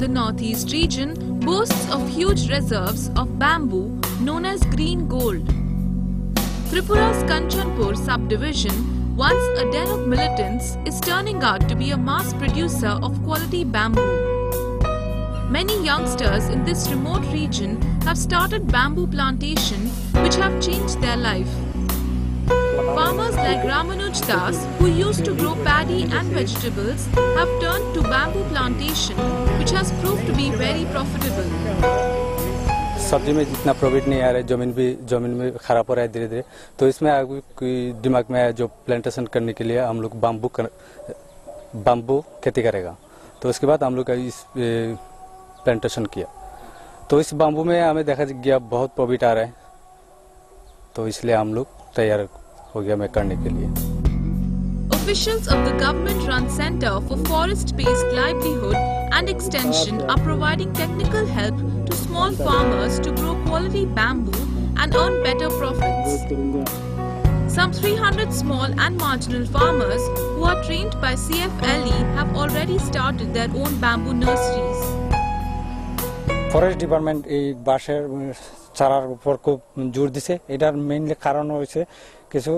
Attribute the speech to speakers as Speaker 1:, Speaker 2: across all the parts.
Speaker 1: The northeast region boasts of huge reserves of bamboo known as green gold. Tripura's Kanchanpur subdivision, once a den of militants, is turning out to be a mass producer of quality bamboo. Many youngsters in this remote region have started bamboo plantation which have changed their life. Farmers like Ramanuj Das, who used to grow paddy and vegetables, have turned to bamboo plantation which has proved to be very profitable.
Speaker 2: सब्जी में जितना profit नहीं आ रहा है, जमीन में खराब हो रहा है धीरे धीरे, तो इसमें दिमाग में आया जो प्लांटेशन करने के लिए हम लोग बाम्बू खेती करेगा। तो उसके बाद हम लोग इस प्लांटेशन किया, तो इस बाम्बू में हमें देखा गया बहुत प्रॉफिट आ रहा है, तो इसलिए हम लोग तैयार हो गया मैं करने के लिए।
Speaker 1: Officials of the government-run Center for Forest-Based Livelihood and Extension are providing technical help to small farmers to grow quality bamboo and earn better profits. Some 300 small and marginal farmers who are trained by CFLE have already started their own bamboo nurseries.
Speaker 3: Forest Department এই বাঁশের চারার উপর খুব জোর দিছে। এটার mainly কারণ হচ্ছে কিছু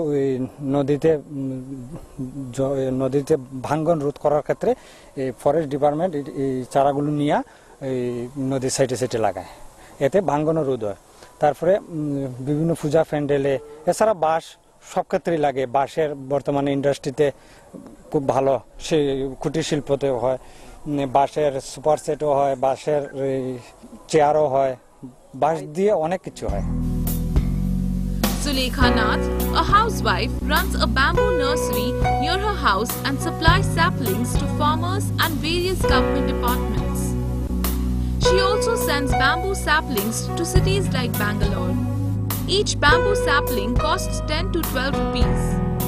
Speaker 3: নদীতে ভাঙ্গন রোধ করার ক্ষেত্রে এই ফরেস্ট ডিপার্টমেন্ট এই চারাগুলো নিয়ে এই নদীর সাইডে লাগায়, এতে ভাঙ্গনও রোধ হয়। তারপরে বিভিন্ন পূজা প্যান্ডেলে এছাড়া বাঁশ সব ক্ষেত্রেই লাগে। বাঁশের বর্তমানে ইন্ডাস্ট্রিতে খুব ভালো কুটির শিল্পতেও হয়, বাঁশের সুপার সেটও হয়, বাঁশের চেয়ারও হয়, বাঁশ দিয়ে অনেক কিছু হয়।
Speaker 1: Sulekha Nath, a housewife, runs a bamboo nursery near her house and supplies saplings to farmers and various government departments. She also sends bamboo saplings to cities like Bangalore. Each bamboo sapling costs 10 to 12 rupees.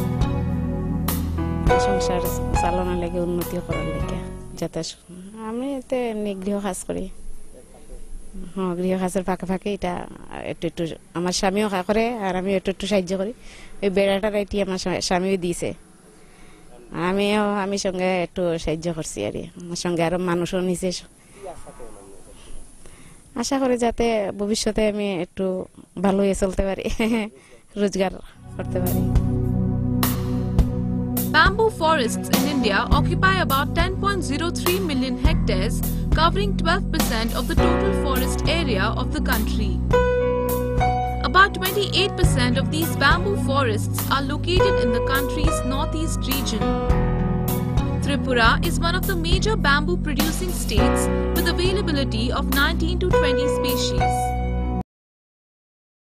Speaker 4: সংসার চালানোর লাগে উন্নতি করার লাগে যাতে আমি এতে গৃহ কাজ করি। হ্যাঁ, গৃহ কাজের ফাঁকে ফাঁকে এটা একটু আমার স্বামীও করে আর আমি একটু সাহায্য করি। ওই বেড়াটার এটি আমার স্বামীও দিয়েছে, আমি সঙ্গে একটু সাহায্য করছি আর আমার সঙ্গে আরো মানুষও নিছে। আশা করি যাতে ভবিষ্যতে আমি একটু ভালো হয়ে চলতে পারি, রোজগার করতে পারি।
Speaker 1: Bamboo forests in India occupy about 10.03 million hectares, covering 12% of the total forest area of the country. About 28% of these bamboo forests are located in the country's northeast region. Tripura is one of the major bamboo producing states with availability of 19 to 20 species.